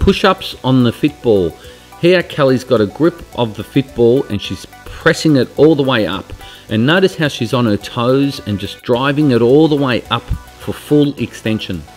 push-ups on the fit ball. Here Kelly's got a grip of the fit ball and she's pressing it all the way up. And notice how she's on her toes and just driving it all the way up for full extension.